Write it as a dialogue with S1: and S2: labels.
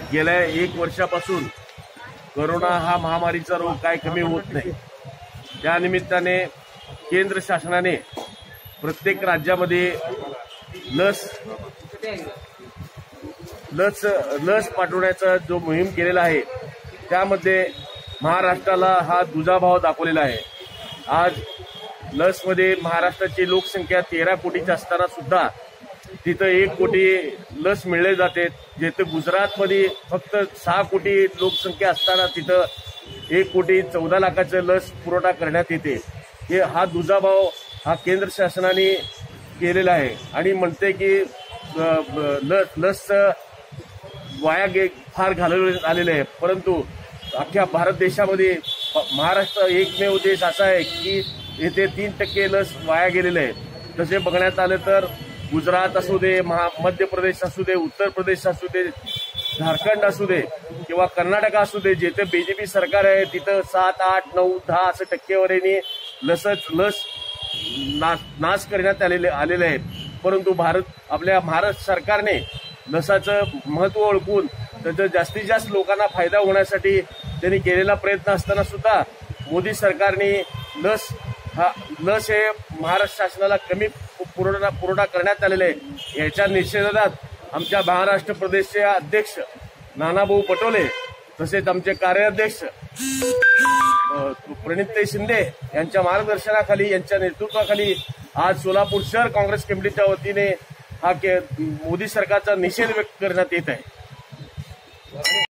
S1: गेल्या 1 वर्षापासून कोरोना हा महामारीचा रोग काय कमी होत नाही। त्या निमित्ताने केंद्र शासनाने प्रत्येक राज्यामध्ये लस पाठवण्याचा जो मोहीम केलेला आहे त्यामध्ये महाराष्ट्राला हा दुजाभाव दाखवलेला आहे। आज लसमध्ये महाराष्ट्राची लोकसंख्या 13 कोटीची असताना सुद्धा तिथं 1 कोटी लस मिळले जाते, जिथे गुजरातमध्ये फक्त 6 कोटी लोकसंख्या असताना तिथं 1 कोटी 14 लाखाचं लस पुरवठा करण्यात येते। हा दुजाभाव हा केंद्र शासनाने केलेला आहे आणि म्हणते की लस वाया फार घालवण्यात आलेले आहे, परंतु अख्ख्या भारत देशामध्ये महाराष्ट्र एकमेव देश असा आहे की येथे 3% लस वाया गेलेले आहे। तसे बघण्यात आले तर गुजरात असू दे, मध्य प्रदेश असू दे, उत्तर प्रदेश असू दे, झारखंड असू दे किंवा कर्नाटक असू दे, जिथे बीजेपी सरकार आहे तिथं 7, 8, 9, 10 असं टक्केवारीने लस नाश करण्यात आलेले आहे। परंतु आपल्या महाराष्ट्र सरकारने लसाचं महत्त्व ओळखून त्याचा जास्तीत जास्त लोकांना फायदा होण्यासाठी त्यांनी केलेला प्रयत्न असताना सुद्धा मोदी सरकारने लस हे महाराष्ट्र शासनाला कमी पुरवठा करण्यात आलेला आहे। याच्या निषेधात आमच्या महाराष्ट्र प्रदेशचे अध्यक्ष नानाभाऊ पटोले तसेच आमचे कार्याध्यक्ष प्रणित शिंदे यांच्या मार्गदर्शनाखाली, यांच्या नेतृत्वाखाली आज सोलापूर शहर काँग्रेस कमिटीच्या वतीने हा मोदी सरकारचा निषेध व्यक्त करण्यात येत आहे।